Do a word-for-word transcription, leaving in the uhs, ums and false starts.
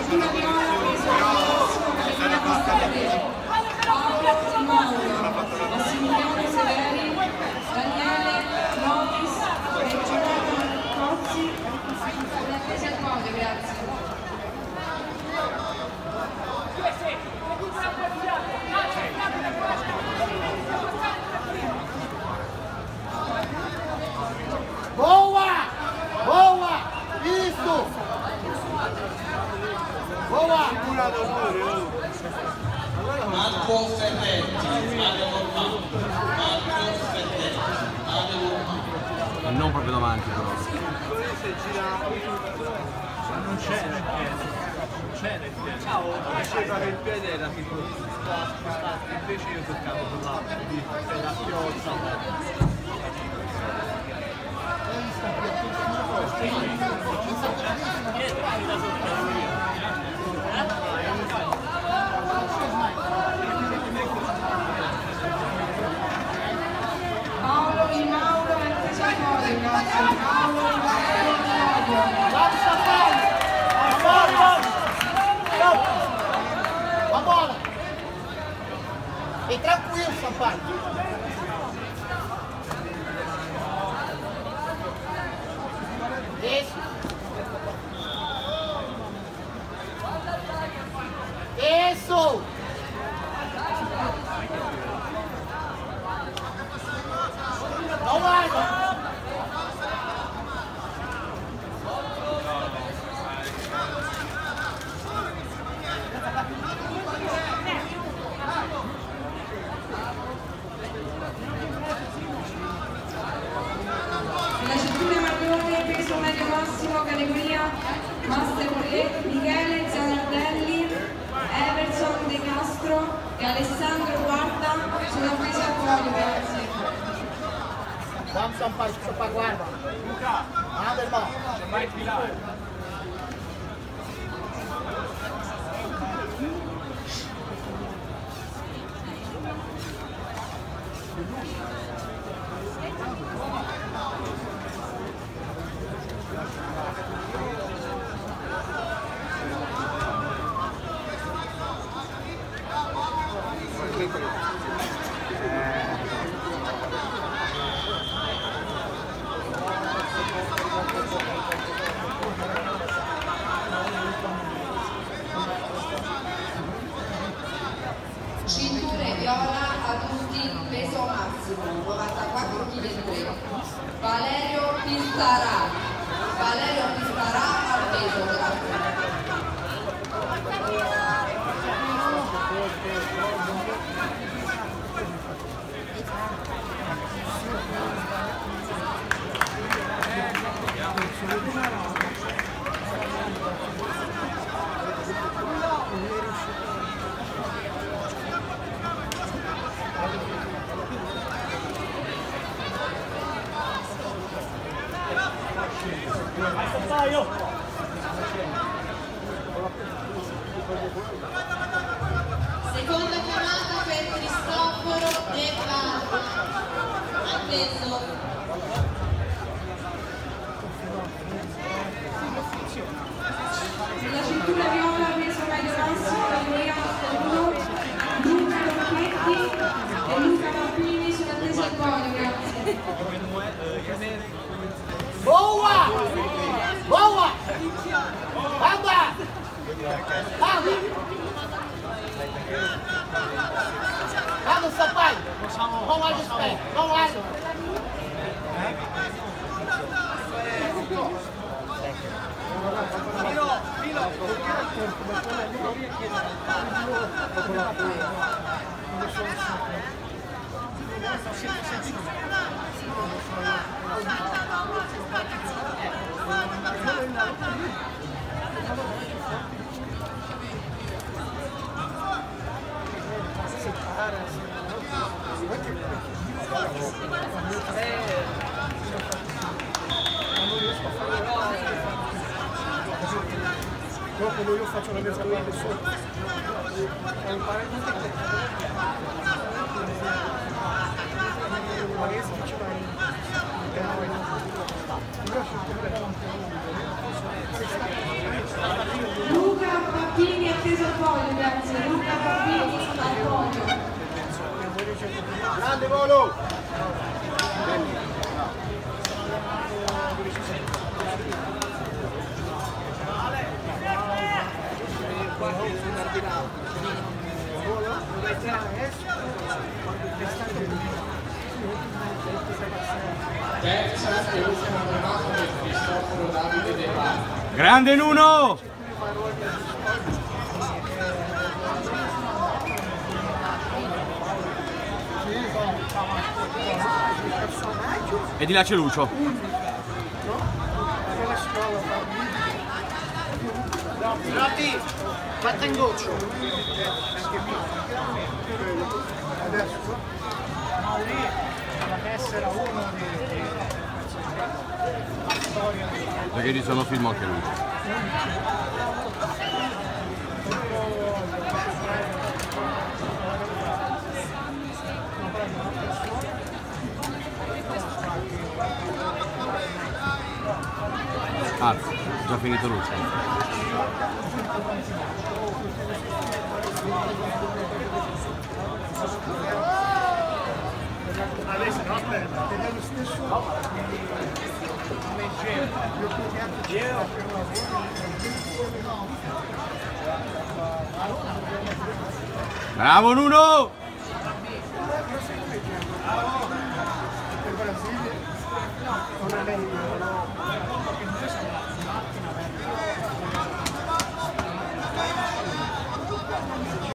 cintura viola preso all'inizio Caterina Costante, Paolo Mauro, Massimiliano Severi, Daniele Notis e Jonathan Cozzi, sono attesi al podio, grazie. Boa! Boa! Isso! Boa! Marco Ferretti, Mario Mormano, Marco Ferretti, Mario Mormano. Non proprio davanti però. Non c'è nel piede, non c'è nel piede. Ciao, diceva che il piede era tipo spostato, invece io toccavo con l'altro, per la pioggia. Paolo Di Mauro è atteso al podio, grazie. Paolo Di Mauro al podio. A bola! E tranquilo, Sampaio! Isso! Isso! Não vai! Nella cintura marrone peso medio massimo categoria Master tre Michele Zanardelli, Everson De Castro e Alessandro Guarda sono appesi al podio, grazie. Vamos, Sampaio, deixa pra guarda. Nada, irmão. Vai tirare. Cinture viola adulti peso massimo novantaquattro virgola tre kg. Valerio Pistarà. Valerio Pistarà al peso, grazie. Seconda chiamata per Cristoforo De Barba, atteso. Nella cintura viola peso medio massimo categoria uno Luca Rocchetti e Luca Pampini sono attesi al podio, grazie. Boa! Boa! Anda! Anda! Anda, Sampaio! Vamos lá de pé! Vamos lá! Dopo io faccio la mia scuola da solo. Ho imparato tutte le Luca Grande volo! Terza e ultima fermata per Cristoforo Davide De Palma. Grande Nuno! E di là c'è Lucio. Ratti, fatta in goccio. Adesso Mauri alla tessera uno di storia. Perché ci sono film anche lui. Ah, già finito Lucio. Adesso no, aspetta, ed è lo stesso Bravo Nuno! il Brasile non è